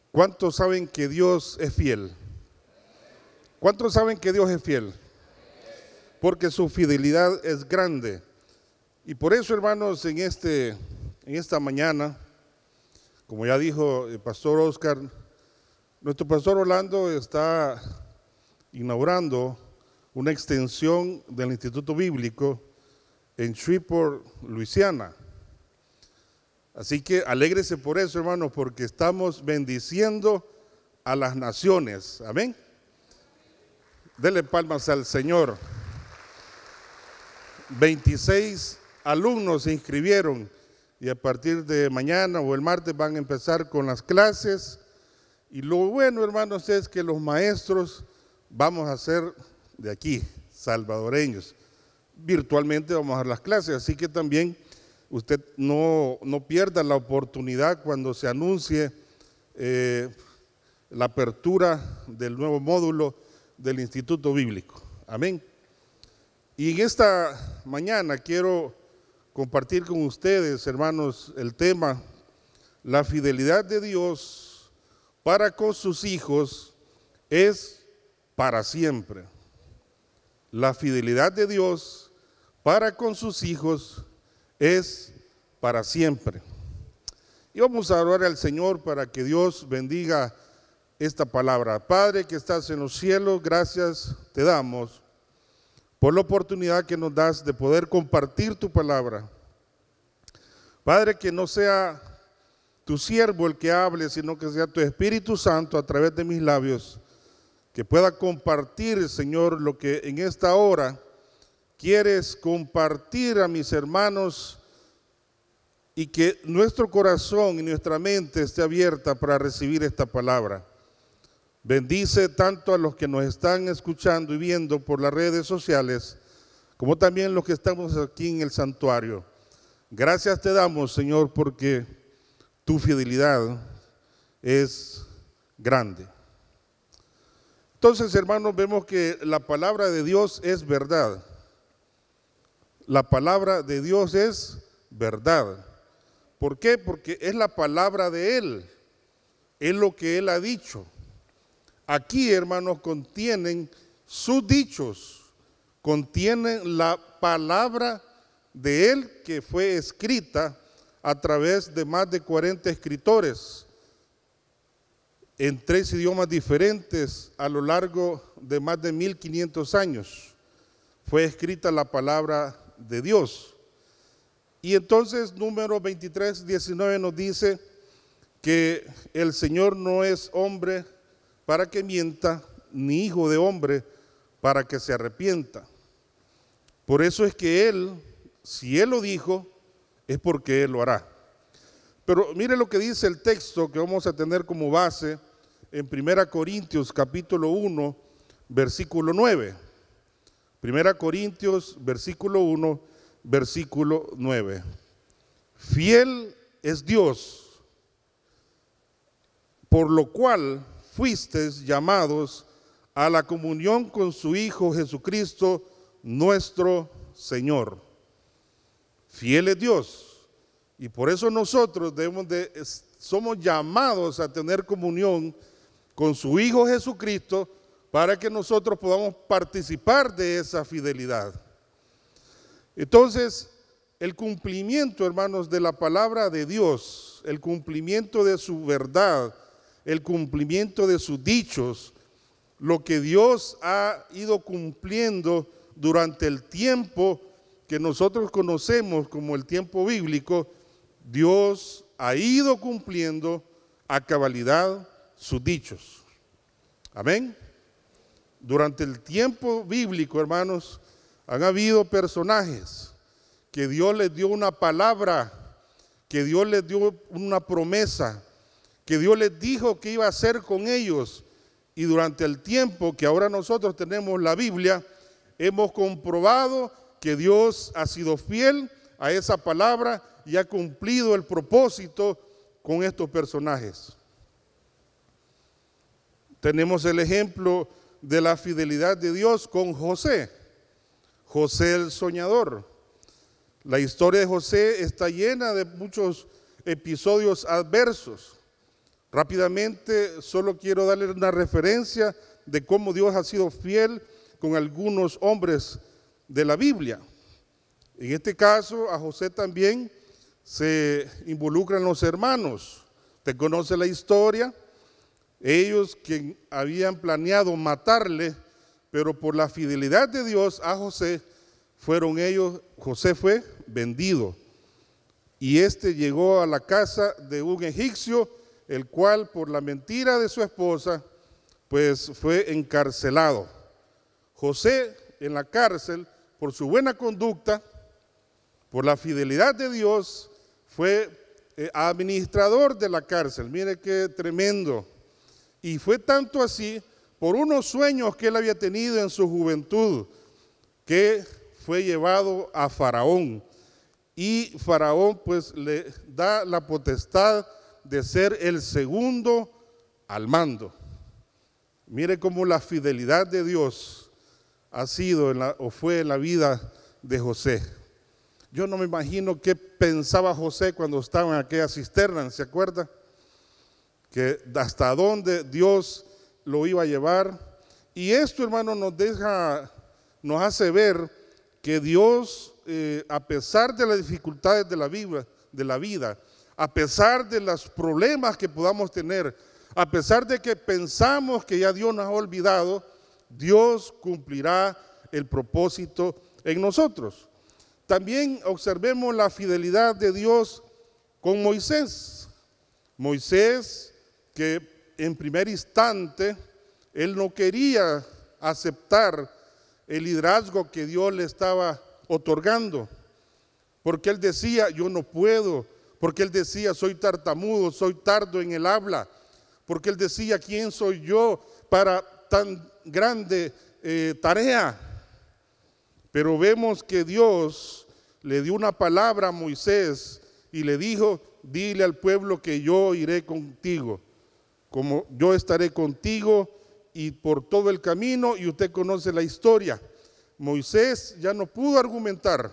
¿Cuántos saben que Dios es fiel? ¿Cuántos saben que Dios es fiel? Porque su fidelidad es grande. Y por eso, hermanos, en esta mañana, como ya dijo el pastor Oscar, nuestro pastor Orlando está inaugurando una extensión del Instituto Bíblico en Shreveport, Luisiana. Así que alégrese por eso, hermanos, porque estamos bendiciendo a las naciones. Amén. Denle palmas al Señor. 26 alumnos se inscribieron y a partir de mañana o el martes van a empezar con las clases. Y lo bueno, hermanos, es que los maestros vamos a ser de aquí, salvadoreños. Virtualmente vamos a dar las clases, así que también usted no pierda la oportunidad cuando se anuncie la apertura del nuevo módulo del Instituto Bíblico. Amén. Y en esta mañana quiero compartir con ustedes, hermanos, el tema, la fidelidad de Dios para con sus hijos es para siempre. La fidelidad de Dios para con sus hijos es para siempre. Y vamos a orar al Señor para que Dios bendiga esta palabra. Padre que estás en los cielos, gracias te damos por la oportunidad que nos das de poder compartir tu palabra. Padre, que no sea tu siervo el que hable, sino que sea tu Espíritu Santo a través de mis labios, que pueda compartir, Señor, lo que en esta hora quieres compartir a mis hermanos y que nuestro corazón y nuestra mente esté abierta para recibir esta palabra. Bendice tanto a los que nos están escuchando y viendo por las redes sociales, como también los que estamos aquí en el santuario. Gracias te damos, Señor, porque tu fidelidad es grande. Entonces, hermanos, vemos que la palabra de Dios es verdad. La palabra de Dios es verdad. ¿Por qué? Porque es la palabra de Él. Es lo que Él ha dicho. Aquí, hermanos, contienen sus dichos, contienen la palabra de Él que fue escrita a través de más de 40 escritores en 3 idiomas diferentes a lo largo de más de 1500 años. Fue escrita la palabra de Dios. Y entonces número 23, 19 nos dice que el Señor no es hombre para que mienta, ni hijo de hombre para que se arrepienta. Por eso es que Él, si Él lo dijo, es porque Él lo hará. Pero mire lo que dice el texto que vamos a tener como base en 1 Corintios capítulo 1, versículo 9. 1 Corintios, versículo 1, versículo 9. Fiel es Dios, por lo cual fuisteis llamados a la comunión con su Hijo Jesucristo, nuestro Señor. Fiel es Dios, y por eso nosotros somos llamados a tener comunión con su Hijo Jesucristo, para que nosotros podamos participar de esa fidelidad. Entonces, el cumplimiento, hermanos, de la palabra de Dios, el cumplimiento de su verdad, el cumplimiento de sus dichos, lo que Dios ha ido cumpliendo durante el tiempo que nosotros conocemos como el tiempo bíblico, Dios ha ido cumpliendo a cabalidad sus dichos. Amén. Durante el tiempo bíblico, hermanos, han habido personajes que Dios les dio una palabra, que Dios les dio una promesa, que Dios les dijo que iba a hacer con ellos. Y durante el tiempo que ahora nosotros tenemos la Biblia, hemos comprobado que Dios ha sido fiel a esa palabra y ha cumplido el propósito con estos personajes. Tenemos el ejemplo de la fidelidad de Dios con José, José el soñador. La historia de José está llena de muchos episodios adversos. Rápidamente, solo quiero darle una referencia de cómo Dios ha sido fiel con algunos hombres de la Biblia. En este caso, a José también se involucran los hermanos. Usted conoce la historia. Ellos que habían planeado matarle, pero por la fidelidad de Dios a José, José fue vendido. Y este llegó a la casa de un egipcio, el cual por la mentira de su esposa, pues fue encarcelado. José en la cárcel, por su buena conducta, por la fidelidad de Dios, fue administrador de la cárcel. Mire qué tremendo. Y fue tanto así por unos sueños que él había tenido en su juventud, que fue llevado a Faraón. Y Faraón pues le da la potestad de ser el segundo al mando. Mire cómo la fidelidad de Dios ha sido o fue en la vida de José. Yo no me imagino qué pensaba José cuando estaba en aquella cisterna, ¿se acuerda? Que hasta dónde Dios lo iba a llevar. Y esto, hermano, nos hace ver que Dios, a pesar de las dificultades de la vida, a pesar de los problemas que podamos tener, a pesar de que pensamos que ya Dios nos ha olvidado, Dios cumplirá el propósito en nosotros. También observemos la fidelidad de Dios con Moisés. Moisés, que en primer instante, él no quería aceptar el liderazgo que Dios le estaba otorgando, porque él decía, yo no puedo, porque él decía, soy tartamudo, soy tardo en el habla, porque él decía, ¿quién soy yo para tan grande tarea? Pero vemos que Dios le dio una palabra a Moisés y le dijo, dile al pueblo que yo iré contigo, como yo estaré contigo y por todo el camino, y usted conoce la historia. Moisés ya no pudo argumentar,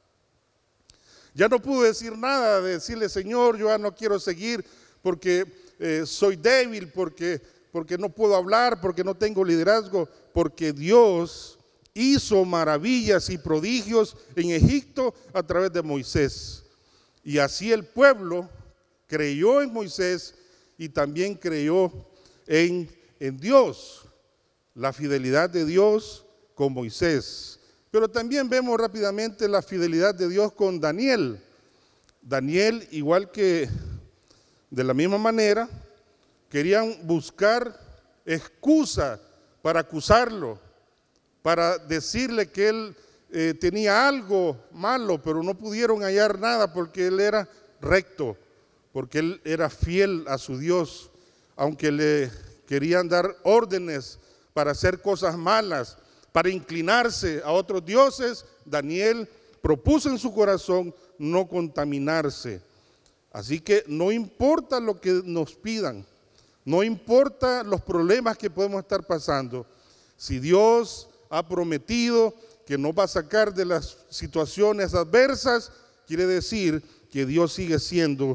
ya no pudo decir nada, de decirle, Señor, yo ya no quiero seguir porque soy débil, porque no puedo hablar, porque no tengo liderazgo, porque Dios hizo maravillas y prodigios en Egipto a través de Moisés. Y así el pueblo creyó en Moisés y también creyó en Dios, la fidelidad de Dios con Moisés. Pero también vemos rápidamente la fidelidad de Dios con Daniel. Daniel, igual que de la misma manera, querían buscar excusa para acusarlo, para decirle que él tenía algo malo, pero no pudieron hallar nada porque él era recto, porque él era fiel a su Dios, aunque le querían dar órdenes para hacer cosas malas, para inclinarse a otros dioses. Daniel propuso en su corazón no contaminarse. Así que no importa lo que nos pidan, no importa los problemas que podemos estar pasando, si Dios ha prometido que nos va a sacar de las situaciones adversas, quiere decir que Dios sigue siendo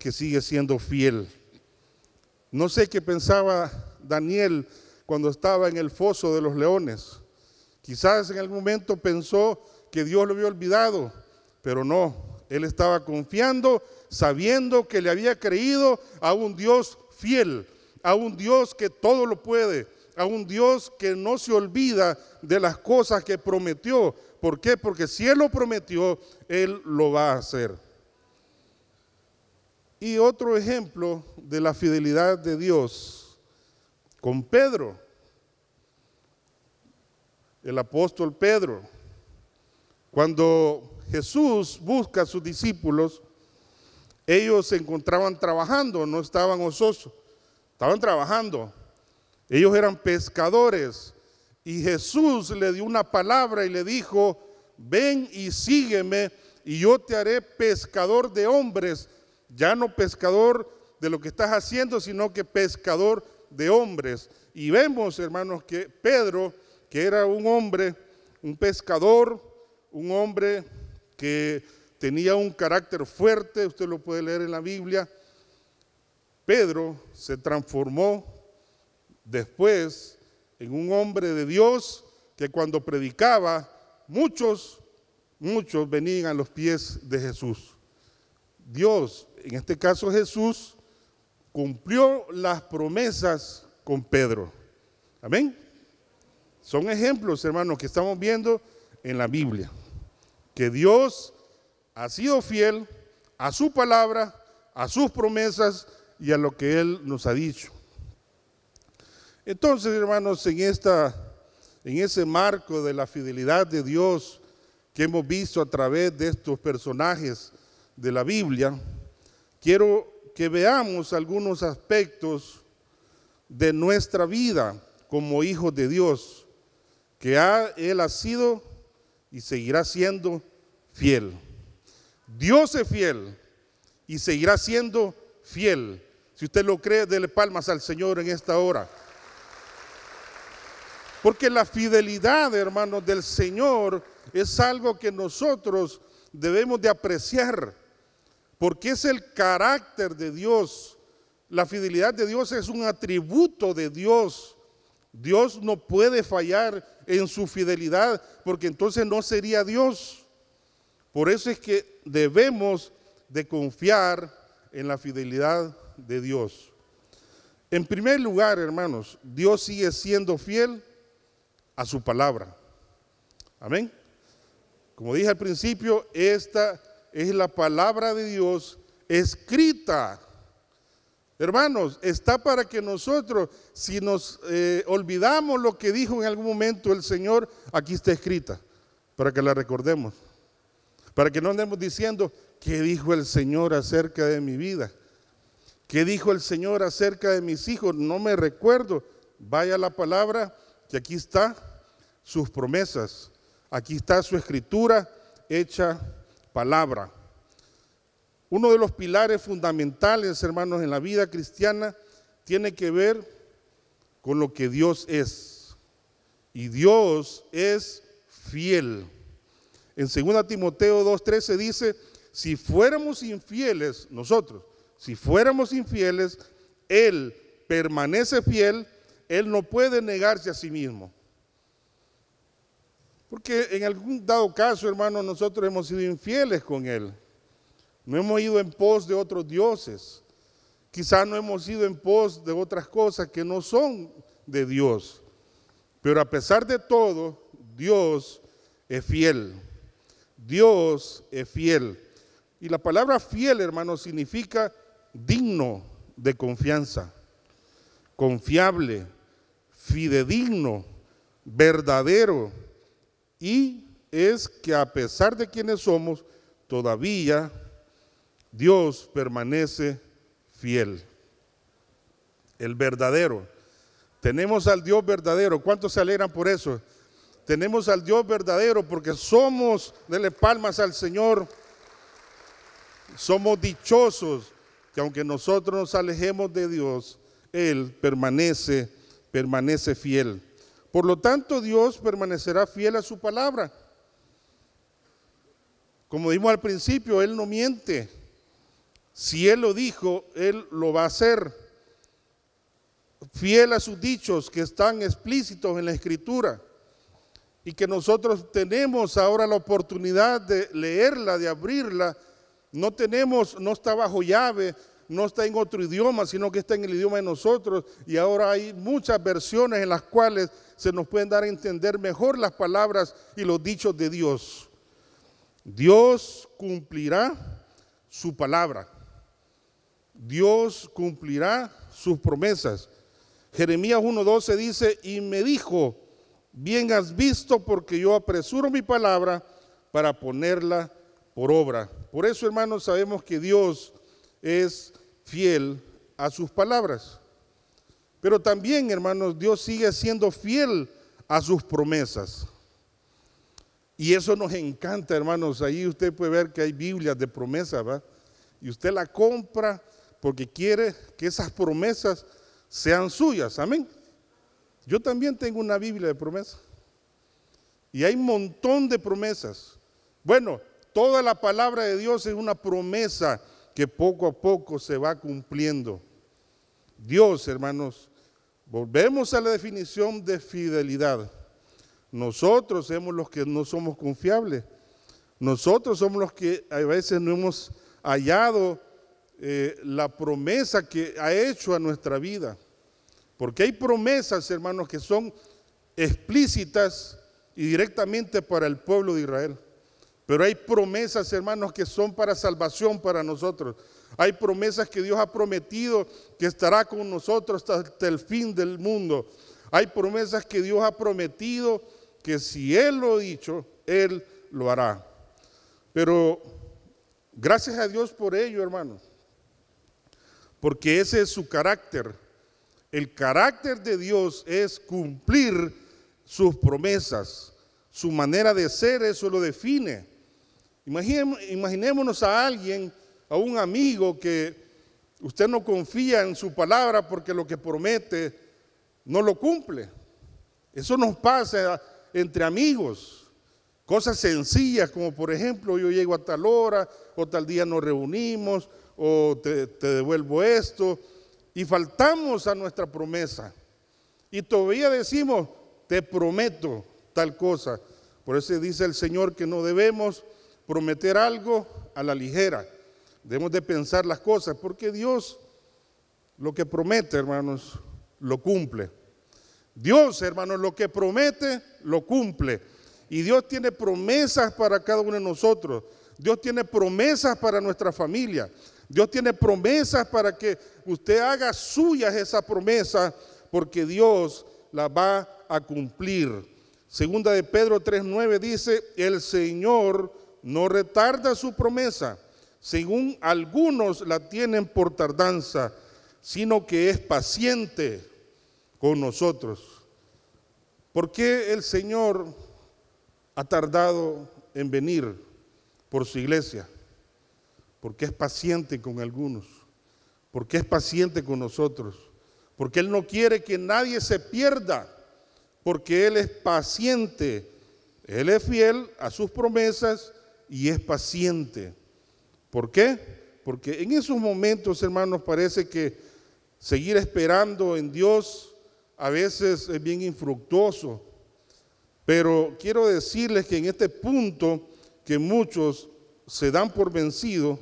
fiel. No sé qué pensaba Daniel cuando estaba en el foso de los leones. Quizás en algún momento pensó que Dios lo había olvidado, pero no, él estaba confiando, sabiendo que le había creído a un Dios fiel, a un Dios que todo lo puede, a un Dios que no se olvida de las cosas que prometió. ¿Por qué? Porque si Él lo prometió, Él lo va a hacer. Y otro ejemplo de la fidelidad de Dios con Pedro, el apóstol Pedro. Cuando Jesús busca a sus discípulos, ellos se encontraban trabajando, no estaban ociosos, estaban trabajando. Ellos eran pescadores y Jesús le dio una palabra y le dijo, ven y sígueme y yo te haré pescador de hombres, ya no pescador de lo que estás haciendo, sino que pescador de hombres. Y vemos, hermanos, que Pedro, que era un hombre, un pescador, un hombre que tenía un carácter fuerte, usted lo puede leer en la Biblia, Pedro se transformó después en un hombre de Dios que cuando predicaba, muchos venían a los pies de Jesús. Dios, en este caso Jesús, cumplió las promesas con Pedro. Amén. Son ejemplos, hermanos, que estamos viendo en la Biblia. Que Dios ha sido fiel a su palabra, a sus promesas y a lo que Él nos ha dicho. Entonces, hermanos, en ese marco de la fidelidad de Dios que hemos visto a través de estos personajes de la Biblia, quiero que veamos algunos aspectos de nuestra vida como hijos de Dios, que Él ha sido y seguirá siendo fiel. Dios es fiel y seguirá siendo fiel. Si usted lo cree, dele palmas al Señor en esta hora. Porque la fidelidad, hermanos, del Señor es algo que nosotros debemos de apreciar, porque es el carácter de Dios. La fidelidad de Dios es un atributo de Dios. Dios no puede fallar en su fidelidad, porque entonces no sería Dios. Por eso es que debemos de confiar en la fidelidad de Dios. En primer lugar, hermanos, Dios sigue siendo fiel a su palabra. Amén. Como dije al principio, esta es la palabra de Dios escrita. Hermanos, está para que nosotros, si nos olvidamos lo que dijo en algún momento el Señor, aquí está escrita, para que la recordemos. Para que no andemos diciendo, ¿qué dijo el Señor acerca de mi vida? ¿Qué dijo el Señor acerca de mis hijos? No me recuerdo. Vaya la palabra, que aquí está sus promesas. Aquí está su escritura hecha palabra. Uno de los pilares fundamentales, hermanos, en la vida cristiana tiene que ver con lo que Dios es. Y Dios es fiel. En 2 Timoteo 2:13 dice, si fuéramos infieles, nosotros, si fuéramos infieles, Él permanece fiel, Él no puede negarse a sí mismo. Porque en algún dado caso, hermanos, nosotros hemos sido infieles con Él. No hemos ido en pos de otros dioses. Quizás no hemos ido en pos de otras cosas que no son de Dios. Pero a pesar de todo, Dios es fiel. Dios es fiel. Y la palabra fiel, hermanos, significa digno de confianza, confiable, fidedigno, verdadero. Y es que a pesar de quienes somos, todavía Dios permanece fiel. El verdadero. Tenemos al Dios verdadero. ¿Cuántos se alegran por eso? Tenemos al Dios verdadero porque somos, denle palmas al Señor, somos dichosos que aunque nosotros nos alejemos de Dios, Él permanece fiel. Por lo tanto, Dios permanecerá fiel a su palabra. Como dijimos al principio, Él no miente. Si Él lo dijo, Él lo va a hacer. Fiel a sus dichos que están explícitos en la Escritura y que nosotros tenemos ahora la oportunidad de leerla, de abrirla. No está bajo llave, no está en otro idioma, sino que está en el idioma de nosotros, y ahora hay muchas versiones en las cuales se nos pueden dar a entender mejor las palabras y los dichos de Dios. Dios cumplirá su palabra. Dios cumplirá sus promesas. Jeremías 1:12 dice, y me dijo, bien has visto porque yo apresuro mi palabra para ponerla por obra. Por eso, hermanos, sabemos que Dios es fiel a sus palabras. Pero también, hermanos, Dios sigue siendo fiel a sus promesas. Y eso nos encanta, hermanos. Ahí usted puede ver que hay Biblias de promesas, ¿va? Y usted la compra porque quiere que esas promesas sean suyas. Amén. Yo también tengo una Biblia de promesas. Y hay un montón de promesas. Bueno, toda la palabra de Dios es una promesa que poco a poco se va cumpliendo. Dios, hermanos, volvemos a la definición de fidelidad. Nosotros somos los que no somos confiables. Nosotros somos los que a veces no hemos hallado la promesa que ha hecho a nuestra vida. Porque hay promesas, hermanos, que son explícitas y directamente para el pueblo de Israel. Pero hay promesas, hermanos, que son para salvación para nosotros. Hay promesas que Dios ha prometido que estará con nosotros hasta el fin del mundo. Hay promesas que Dios ha prometido que si Él lo ha dicho, Él lo hará. Pero gracias a Dios por ello, hermanos, porque ese es su carácter. El carácter de Dios es cumplir sus promesas. Su manera de ser, eso lo define. Imaginémonos a alguien, a un amigo que usted no confía en su palabra porque lo que promete no lo cumple. Eso nos pasa entre amigos. Cosas sencillas como por ejemplo yo llego a tal hora o tal día nos reunimos o te devuelvo esto y faltamos a nuestra promesa y todavía decimos te prometo tal cosa. Por eso dice el Señor que no debemos prometer algo a la ligera. Debemos de pensar las cosas porque Dios lo que promete, hermanos, lo cumple. Dios, hermanos, lo que promete, lo cumple. Y Dios tiene promesas para cada uno de nosotros. Dios tiene promesas para nuestra familia. Dios tiene promesas para que usted haga suyas esa promesa, porque Dios la va a cumplir. Segunda de Pedro 3:9 dice, el Señor no retarda su promesa, según algunos la tienen por tardanza, sino que es paciente con nosotros. ¿Por qué el Señor ha tardado en venir por su iglesia? Porque es paciente con algunos, porque es paciente con nosotros, porque Él no quiere que nadie se pierda, porque Él es paciente, Él es fiel a sus promesas y es paciente. ¿Por qué? Porque en esos momentos, hermanos, parece que seguir esperando en Dios a veces es bien infructuoso, pero quiero decirles que en este punto que muchos se dan por vencidos,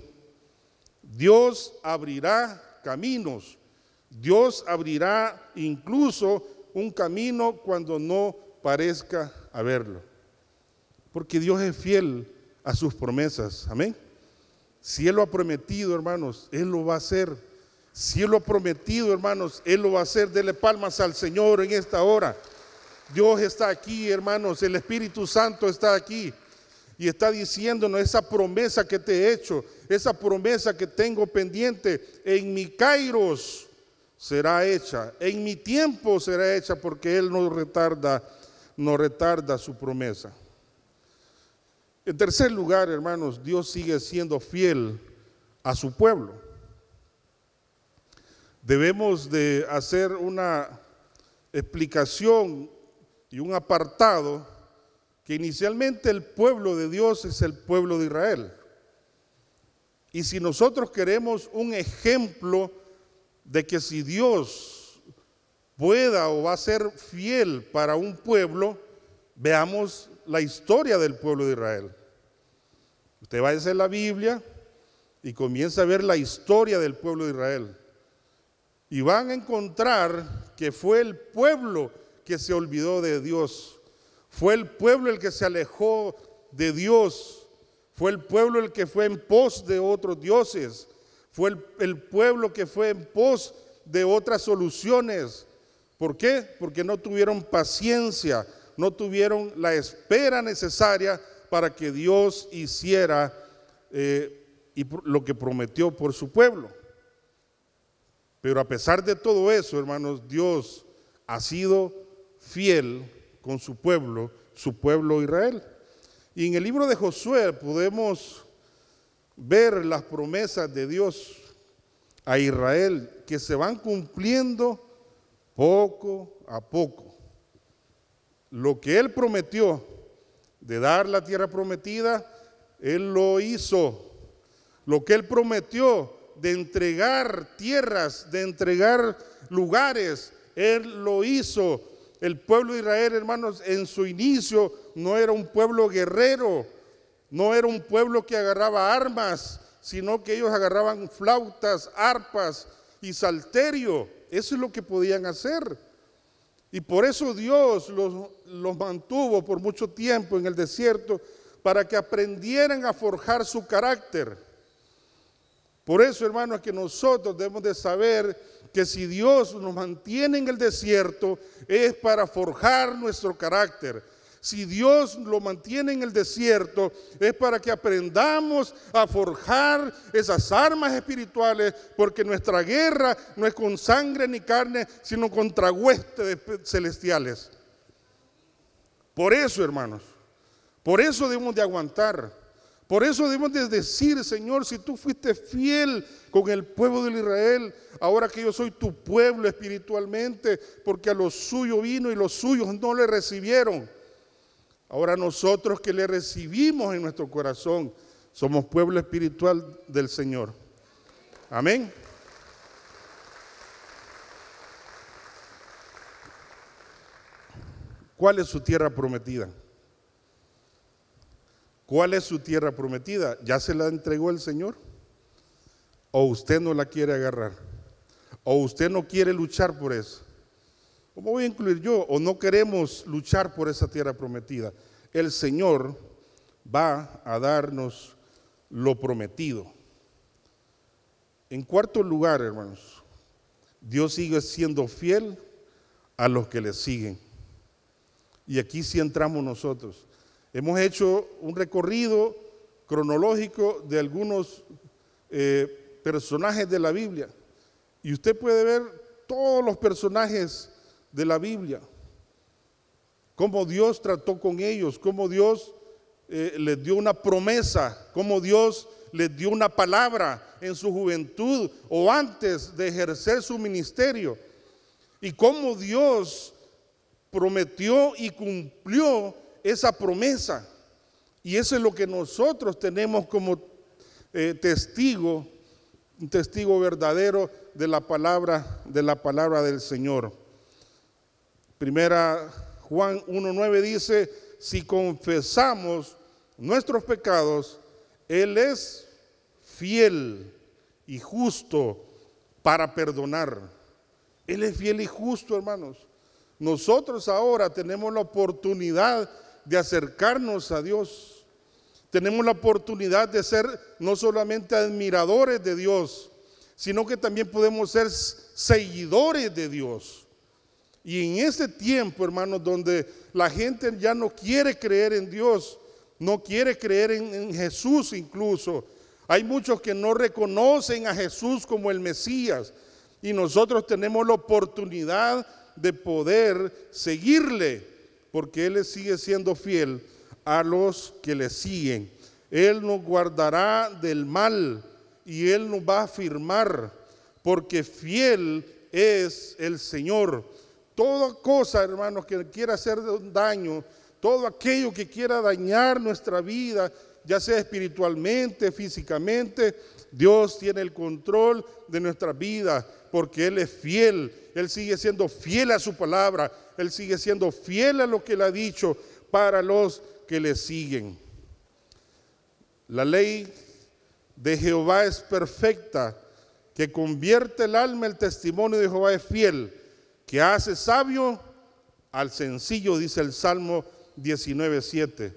Dios abrirá caminos, Dios abrirá incluso un camino cuando no parezca haberlo, porque Dios es fiel a sus promesas, amén. Si Él lo ha prometido, hermanos, Él lo va a hacer. Si Él lo ha prometido, hermanos, Él lo va a hacer. Dele palmas al Señor en esta hora. Dios está aquí, hermanos, el Espíritu Santo está aquí y está diciéndonos esa promesa que te he hecho, esa promesa que tengo pendiente, en mi kairos será hecha, en mi tiempo será hecha, porque Él no retarda su promesa. En tercer lugar, hermanos, Dios sigue siendo fiel a su pueblo. Debemos de hacer una explicación y un apartado que inicialmente el pueblo de Dios es el pueblo de Israel. Y si nosotros queremos un ejemplo de que si Dios pueda o va a ser fiel para un pueblo, veamos la historia del pueblo de Israel. Usted va a hacer la Biblia y comienza a ver la historia del pueblo de Israel. Y van a encontrar que fue el pueblo que se olvidó de Dios. Fue el pueblo el que se alejó de Dios. Fue el pueblo el que fue en pos de otros dioses. Fue el pueblo que fue en pos de otras soluciones. ¿Por qué? Porque no tuvieron paciencia, no tuvieron la espera necesaria para que Dios hiciera lo que prometió por su pueblo. Pero a pesar de todo eso, hermanos, Dios ha sido fiel con su pueblo Israel. Y en el libro de Josué podemos ver las promesas de Dios a Israel que se van cumpliendo poco a poco. Lo que Él prometió de dar la tierra prometida, Él lo hizo. Lo que Él prometió de entregar tierras, de entregar lugares. Él lo hizo. El pueblo de Israel, hermanos, en su inicio no era un pueblo guerrero, no era un pueblo que agarraba armas, sino que ellos agarraban flautas, arpas y salterio. Eso es lo que podían hacer. Y por eso Dios los mantuvo por mucho tiempo en el desierto, para que aprendieran a forjar su carácter. Por eso, hermanos, que nosotros debemos de saber que si Dios nos mantiene en el desierto, es para forjar nuestro carácter. Si Dios lo mantiene en el desierto, es para que aprendamos a forjar esas armas espirituales, porque nuestra guerra no es con sangre ni carne, sino contra huestes celestiales. Por eso, hermanos, por eso debemos de aguantar. Por eso debemos de decir: Señor, si tú fuiste fiel con el pueblo de Israel, ahora que yo soy tu pueblo espiritualmente, porque a los suyos vino y los suyos no le recibieron. Ahora nosotros que le recibimos en nuestro corazón, somos pueblo espiritual del Señor. Amén. ¿Cuál es su tierra prometida? ¿Cuál es su tierra prometida? ¿Ya se la entregó el Señor? ¿O usted no la quiere agarrar? ¿O usted no quiere luchar por eso? ¿Cómo voy a incluir yo? ¿O no queremos luchar por esa tierra prometida? El Señor va a darnos lo prometido. En cuarto lugar, hermanos, Dios sigue siendo fiel a los que le siguen. Y aquí sí entramos nosotros. Hemos hecho un recorrido cronológico de algunos personajes de la Biblia. Y usted puede ver todos los personajes de la Biblia, cómo Dios trató con ellos, cómo Dios les dio una promesa, cómo Dios les dio una palabra en su juventud o antes de ejercer su ministerio, y cómo Dios prometió y cumplió esa promesa. Y eso es lo que nosotros tenemos como testigo, un testigo verdadero de la palabra del Señor. Primera Juan 1:9 dice: si confesamos nuestros pecados, Él es fiel y justo para perdonar. Él es fiel y justo, hermanos. Nosotros ahora tenemos la oportunidad de acercarnos a Dios. Tenemos la oportunidad de ser no solamente admiradores de Dios, sino que también podemos ser seguidores de Dios. Y en este tiempo, hermanos, donde la gente ya no quiere creer en Dios, no quiere creer en Jesús incluso. Hay muchos que no reconocen a Jesús como el Mesías. Y nosotros tenemos la oportunidad de poder seguirle, porque Él sigue siendo fiel a los que le siguen. Él nos guardará del mal y Él nos va a afirmar, porque fiel es el Señor. Toda cosa, hermanos, que quiera hacer daño, todo aquello que quiera dañar nuestra vida, ya sea espiritualmente, físicamente, Dios tiene el control de nuestra vida, porque Él es fiel. Él sigue siendo fiel a su palabra, Él sigue siendo fiel a lo que Él ha dicho para los que le siguen. La ley de Jehová es perfecta, que convierte el alma. El testimonio de Jehová es fiel, que hace sabio al sencillo, dice el Salmo 19:7.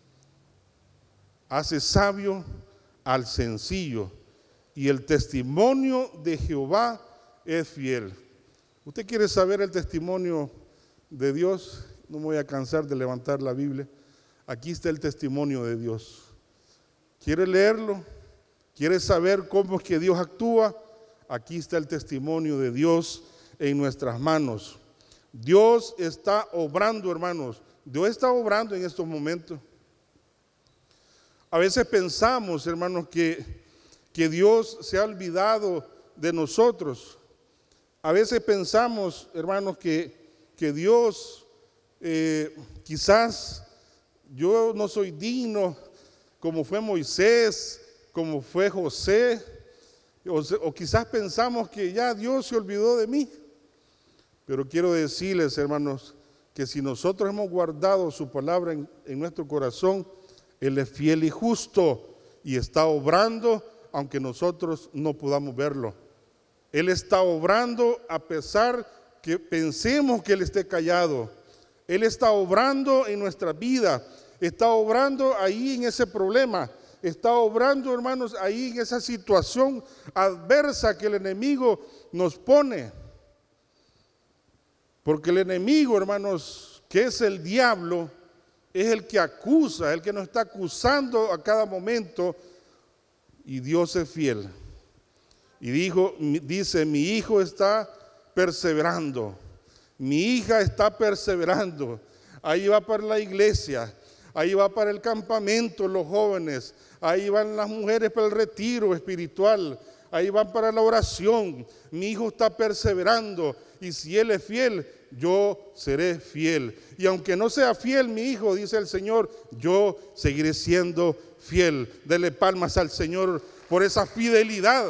Hace sabio al sencillo, y el testimonio de Jehová es fiel. ¿Usted quiere saber el testimonio de Dios? No me voy a cansar de levantar la Biblia. Aquí está el testimonio de Dios. ¿Quiere leerlo? ¿Quiere saber cómo es que Dios actúa? Aquí está el testimonio de Dios en nuestras manos. Dios está obrando, hermanos. Dios está obrando en estos momentos. A veces pensamos, hermanos, que Dios se ha olvidado de nosotros. A veces pensamos, hermanos, que Dios quizás yo no soy digno, como fue Moisés, como fue José, O quizás pensamos que ya Dios se olvidó de mí. Pero quiero decirles, hermanos, que si nosotros hemos guardado su palabra en nuestro corazón, Él es fiel y justo y está obrando aunque nosotros no podamos verlo. Él está obrando a pesar que pensemos que Él esté callado. Él está obrando en nuestra vida, está obrando ahí en ese problema, está obrando, hermanos, ahí en esa situación adversa que el enemigo nos pone. Porque el enemigo, hermanos, que es el diablo, es el que acusa, el que nos está acusando a cada momento, y Dios es fiel. Y dice, mi hijo está perseverando, mi hija está perseverando. Ahí va para la iglesia, ahí va para el campamento los jóvenes, ahí van las mujeres para el retiro espiritual, ahí van para la oración. Mi hijo está perseverando y si él es fiel, yo seré fiel. Y aunque no sea fiel mi hijo, dice el Señor, yo seguiré siendo fiel. Dele palmas al Señor por esa fidelidad.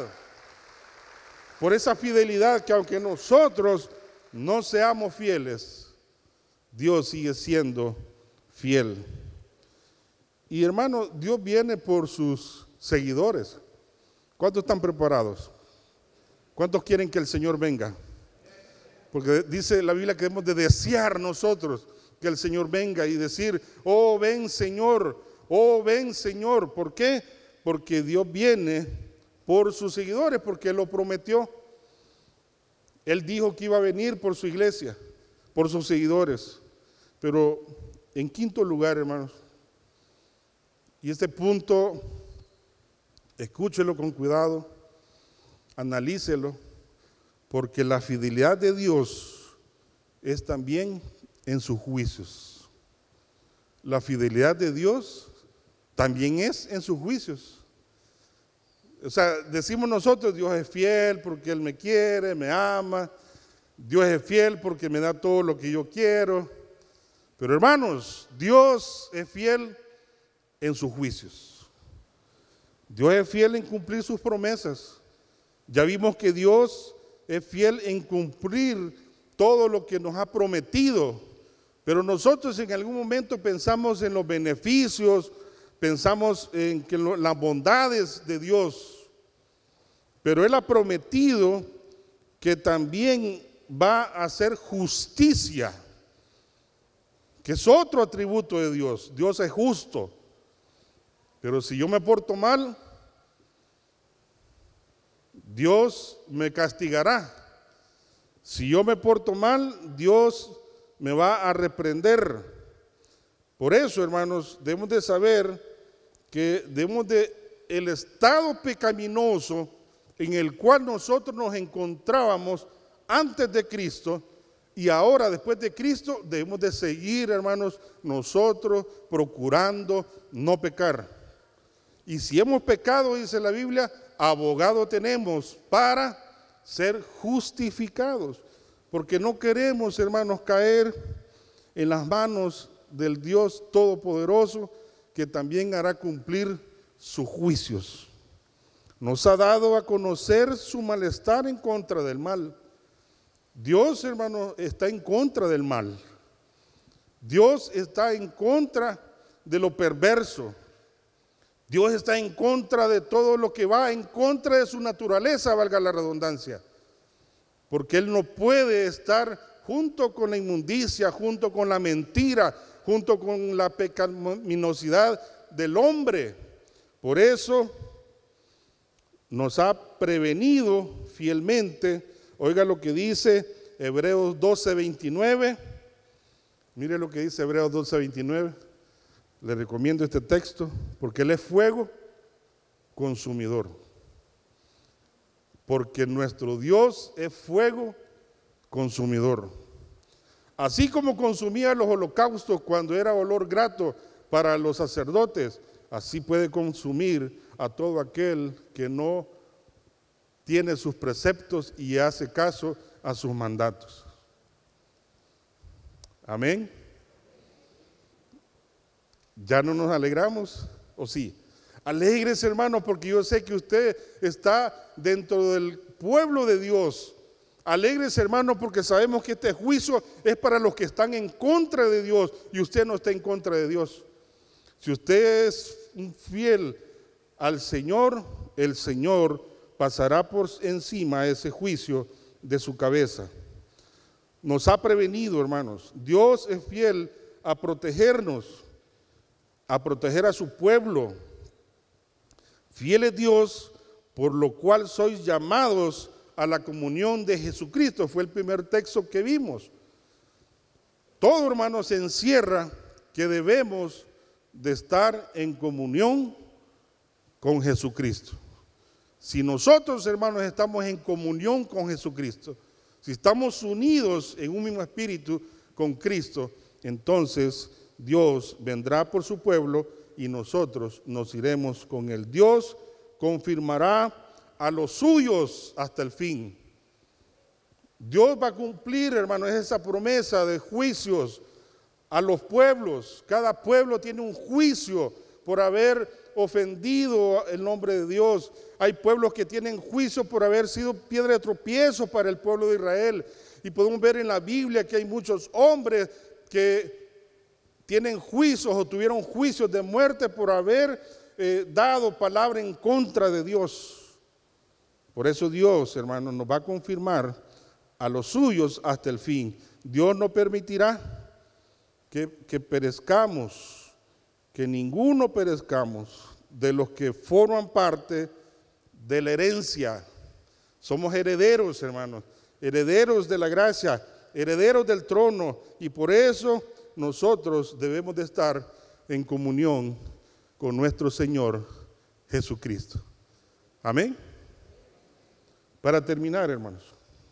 Por esa fidelidad que aunque nosotros no seamos fieles, Dios sigue siendo fiel. Y hermano, Dios viene por sus seguidores. ¿Cuántos están preparados? ¿Cuántos quieren que el Señor venga? Porque dice la Biblia que debemos de desear nosotros que el Señor venga y decir, oh ven Señor, oh ven Señor. ¿Por qué? Porque Dios viene por sus seguidores, porque Él lo prometió. Él dijo que iba a venir por su iglesia, por sus seguidores. Pero en quinto lugar, hermanos, y este punto, escúchelo con cuidado, analícelo, porque la fidelidad de Dios es también en sus juicios. La fidelidad de Dios también es en sus juicios. O sea, decimos nosotros, Dios es fiel porque Él me quiere, me ama. Dios es fiel porque me da todo lo que yo quiero. Pero hermanos, Dios es fiel en sus juicios. Dios es fiel en cumplir sus promesas. Ya vimos que Dios es fiel en cumplir todo lo que nos ha prometido. Pero nosotros en algún momento pensamos en los beneficios, pensamos en las bondades de Dios. Pero Él ha prometido que también va a hacer justicia, que es otro atributo de Dios. Dios es justo. Pero si yo me porto mal, Dios me castigará. Si yo me porto mal, Dios me va a reprender. Por eso, hermanos, debemos de saber que el estado pecaminoso en el cual nosotros nos encontrábamos antes de Cristo y ahora después de Cristo, debemos de seguir, hermanos, nosotros procurando no pecar. Y si hemos pecado, dice la Biblia, abogado tenemos para ser justificados. Porque no queremos, hermanos, caer en las manos del Dios Todopoderoso, que también hará cumplir sus juicios. Nos ha dado a conocer su malestar en contra del mal. Dios, hermanos, está en contra del mal. Dios está en contra de lo perverso. Dios está en contra de todo lo que va en contra de su naturaleza, valga la redundancia. Porque Él no puede estar junto con la inmundicia, junto con la mentira, junto con la pecaminosidad del hombre. Por eso nos ha prevenido fielmente. Oiga lo que dice Hebreos 12:29. Mire lo que dice Hebreos 12:29. Le recomiendo este texto porque Él es fuego consumidor. Porque nuestro Dios es fuego consumidor. Así como consumía los holocaustos cuando era olor grato para los sacerdotes, así puede consumir a todo aquel que no tiene sus preceptos y hace caso a sus mandatos. Amén. ¿Ya no nos alegramos? ¿O sí? Alégrese, hermano, porque yo sé que usted está dentro del pueblo de Dios. Alégrese, hermano, porque sabemos que este juicio es para los que están en contra de Dios y usted no está en contra de Dios. Si usted es un fiel al Señor, el Señor pasará por encima ese juicio de su cabeza. Nos ha prevenido, hermanos. Dios es fiel a protegernos, a proteger a su pueblo. Fiel es Dios, por lo cual sois llamados a la comunión de Jesucristo. Fue el primer texto que vimos. Todo, hermanos, se encierra que debemos de estar en comunión con Jesucristo. Si nosotros, hermanos, estamos en comunión con Jesucristo, si estamos unidos en un mismo espíritu con Cristo, entonces Dios vendrá por su pueblo y nosotros nos iremos con él. Dios confirmará a los suyos hasta el fin. Dios va a cumplir, hermanos, esa promesa de juicios a los pueblos. Cada pueblo tiene un juicio por haber ofendido el nombre de Dios. Hay pueblos que tienen juicio por haber sido piedra de tropiezo para el pueblo de Israel. Y podemos ver en la Biblia que hay muchos hombres que tienen juicios o tuvieron juicios de muerte por haber dado palabra en contra de Dios. Por eso Dios, hermanos, nos va a confirmar a los suyos hasta el fin. Dios no permitirá que perezcamos, que ninguno perezcamos de los que forman parte de la herencia. Somos herederos, hermanos, herederos de la gracia, herederos del trono, y por eso nosotros debemos de estar en comunión con nuestro Señor Jesucristo. Amén. Para terminar, hermanos,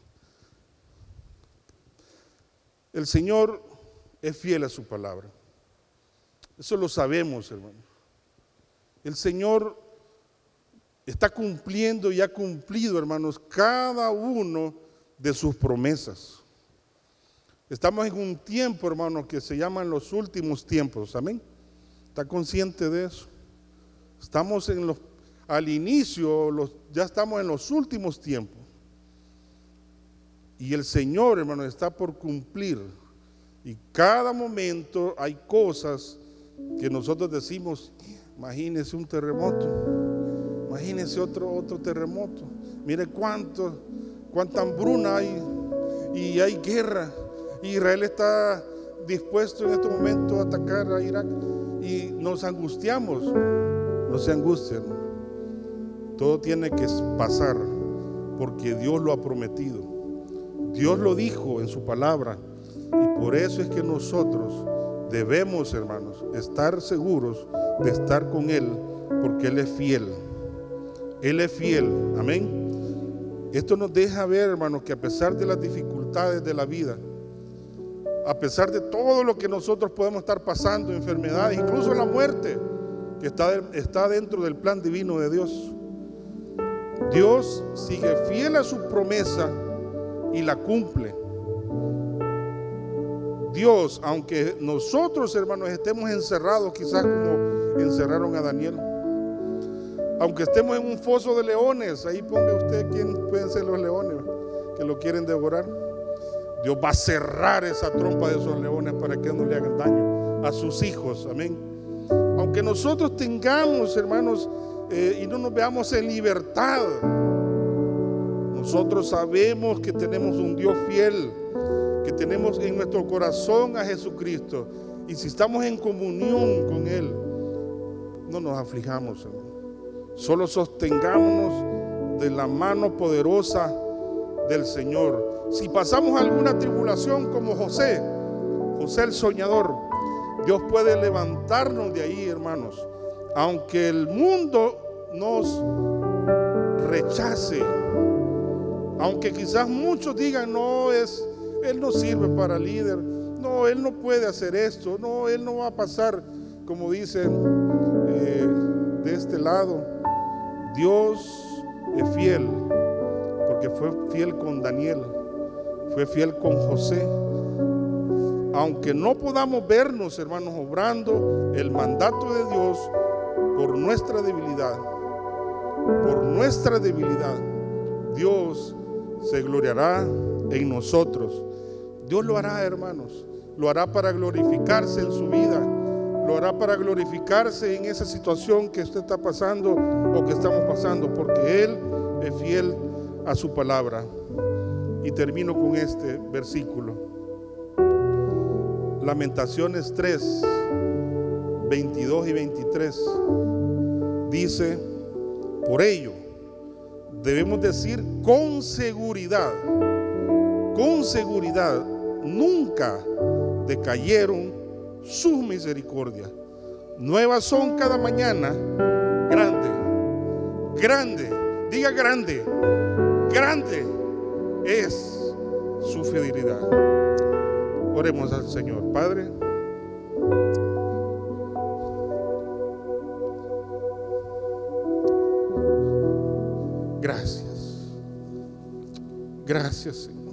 el Señor es fiel a su palabra. Eso lo sabemos, hermanos. El Señor está cumpliendo y ha cumplido, hermanos, cada uno de sus promesas. Estamos en un tiempo, hermanos, que se llaman los últimos tiempos. Amén. ¿Está consciente de eso? Estamos al inicio, ya estamos en los últimos tiempos. Y el Señor, hermanos, está por cumplir. Y cada momento hay cosas que nosotros decimos, imagínese un terremoto, imagínese otro terremoto. Mire cuánta hambruna hay y hay guerra. Israel está dispuesto en este momento a atacar a Irak y nos angustiamos. No se angustien, todo tiene que pasar porque Dios lo ha prometido. Dios lo dijo en su palabra y por eso es que nosotros debemos, hermanos, estar seguros de estar con Él porque Él es fiel. Él es fiel, amén. Esto nos deja ver, hermanos, que a pesar de las dificultades de la vida, a pesar de todo lo que nosotros podemos estar pasando, enfermedades, incluso la muerte, que está dentro del plan divino de Dios, Dios sigue fiel a su promesa y la cumple. Dios, aunque nosotros, hermanos, estemos encerrados, quizás como encerraron a Daniel, aunque estemos en un foso de leones, ahí ponga usted quién pueden ser los leones que lo quieren devorar. Dios va a cerrar esa trompa de esos leones para que no le hagan daño a sus hijos, amén. Aunque nosotros tengamos, hermanos, y no nos veamos en libertad, nosotros sabemos que tenemos un Dios fiel, que tenemos en nuestro corazón a Jesucristo, y si estamos en comunión con Él, no nos aflijamos, hermano. Solo sostengámonos de la mano poderosa del Señor. Si pasamos alguna tribulación como José el soñador, Dios puede levantarnos de ahí, hermanos. Aunque el mundo nos rechace, aunque quizás muchos digan, él no sirve para líder, no, él no puede hacer esto, no, él no va a pasar, como dicen de este lado. Dios es fiel, porque fue fiel con Daniel, fue fiel con José. Aunque no podamos vernos, hermanos, obrando el mandato de Dios, por nuestra debilidad, Dios se gloriará en nosotros. Dios lo hará, hermanos. Lo hará para glorificarse en su vida. Lo hará para glorificarse en esa situación que usted está pasando o que estamos pasando, porque Él es fiel a su palabra. Y termino con este versículo. Lamentaciones 3, 22 y 23. Dice: por ello debemos decir con seguridad, nunca decayeron sus misericordias. Nuevas son cada mañana. Grande, diga grande es su fidelidad. Oremos al Señor. Padre, gracias Señor.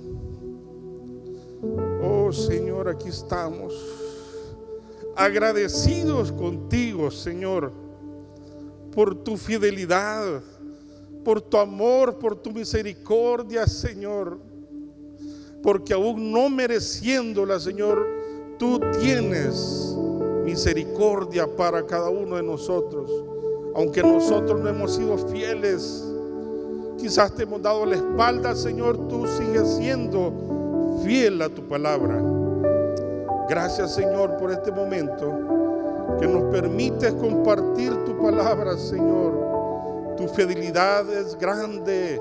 Oh Señor, aquí estamos agradecidos contigo, Señor, por tu fidelidad, por tu amor, por tu misericordia, Señor, porque aún no mereciéndola, Señor, tú tienes misericordia para cada uno de nosotros. Aunque nosotros no hemos sido fieles, quizás te hemos dado la espalda, Señor, tú sigues siendo fiel a tu palabra. Gracias, Señor, por este momento que nos permites compartir tu palabra, Señor. Tu fidelidad es grande,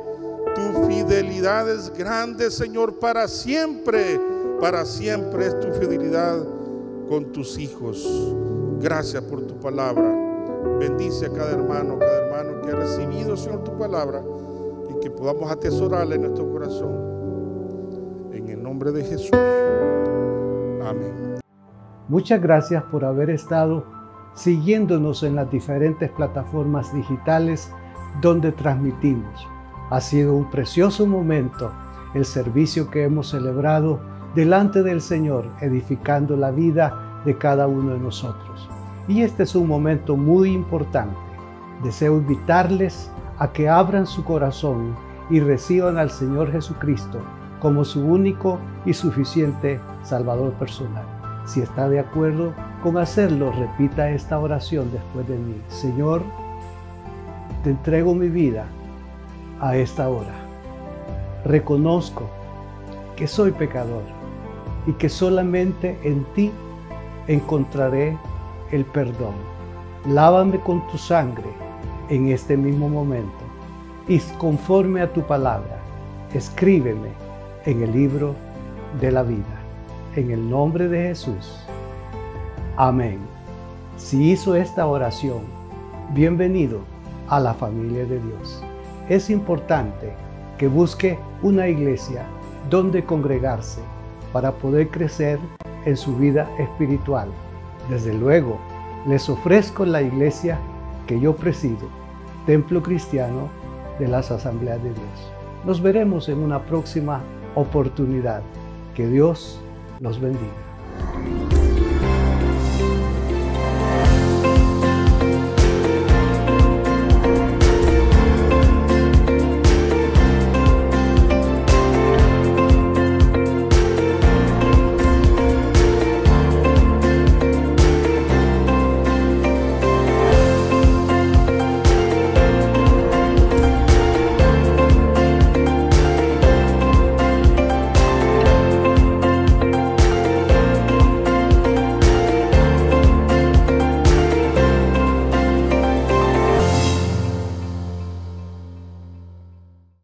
Señor, para siempre es tu fidelidad con tus hijos. Gracias por tu palabra. Bendice a cada hermano que ha recibido, Señor, tu palabra, y que podamos atesorarla en nuestro corazón. En el nombre de Jesús. Amén. Muchas gracias por haber estado siguiéndonos en las diferentes plataformas digitales donde transmitimos. Ha sido un precioso momento el servicio que hemos celebrado delante del Señor, edificando la vida de cada uno de nosotros. Y este es un momento muy importante. Deseo invitarles a que abran su corazón y reciban al Señor Jesucristo como su único y suficiente Salvador personal. Si está de acuerdo con hacerlo, repita esta oración después de mí. Señor, te entrego mi vida a esta hora. Reconozco que soy pecador y que solamente en ti encontraré el perdón. Lávame con tu sangre en este mismo momento y conforme a tu palabra, escríbeme en el libro de la vida. En el nombre de Jesús. Amén. Si hizo esta oración, bienvenido a la familia de Dios. Es importante que busque una iglesia donde congregarse para poder crecer en su vida espiritual. Desde luego, les ofrezco la iglesia que yo presido, Templo Cristiano de las Asambleas de Dios. Nos veremos en una próxima oportunidad. Que Dios los bendiga.